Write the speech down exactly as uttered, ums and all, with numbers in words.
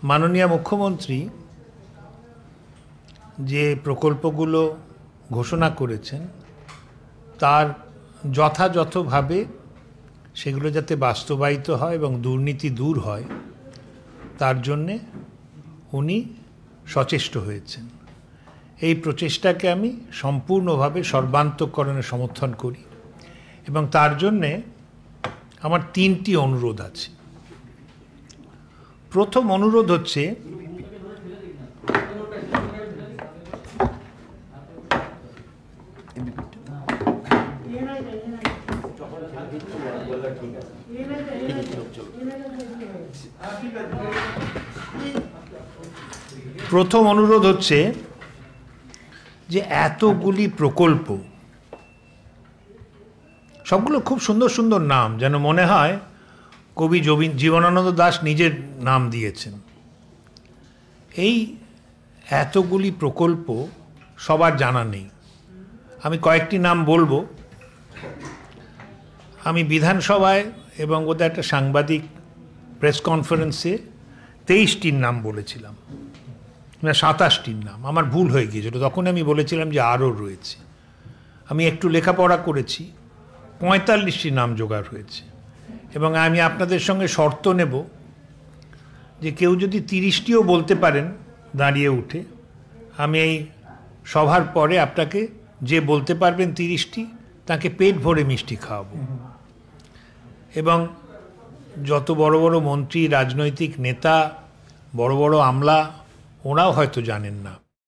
মাননীয় মুখ্যমন্ত্রী যে প্রকল্পগুলো ঘোষণা করেছেন তার যথাযথভাবে সেগুলো যাতে বাস্তবায়িত হয় এবং দুর্নীতি দূর হয় তার জন্যে উনি সচেষ্ট হয়েছেন। এই প্রচেষ্টাকে আমি সম্পূর্ণভাবে সর্বান্তঃকরণে সমর্থন করি এবং তার জন্যে আমার তিনটি অনুরোধ আছে। প্রথম অনুরোধ হচ্ছে প্রথম অনুরোধ হচ্ছে যে এতগুলি প্রকল্প, সবগুলো খুব সুন্দর সুন্দর নাম, যেন মনে হয় কবি জীবনানন্দ দাশ নিজের নাম দিয়েছেন। এই এতগুলি প্রকল্প সবার জানা নেই। আমি কয়েকটি নাম বলবো। আমি বিধানসভায় এবং ওদের একটা সাংবাদিক প্রেস কনফারেন্সে তেইশটির নাম বলেছিলাম, না সাতাশটির নাম। আমার ভুল হয়ে গিয়েছিল, তখন আমি বলেছিলাম যে আরও রয়েছে। আমি একটু লেখাপড়া করেছি, পঁয়তাল্লিশটি নাম জোগাড় হয়েছে এবং আমি আপনাদের সঙ্গে শর্ত নেব যে কেউ যদি তিরিশটিও বলতে পারেন দাঁড়িয়ে উঠে, আমি এই সভার পরে আপনাকে যে বলতে পারবেন তিরিশটি তাকে পেট ভরে মিষ্টি খাওয়াবো। এবং যত বড় বড় মন্ত্রী, রাজনৈতিক নেতা, বড় বড় আমলা, ওরাও হয়তো জানেন না।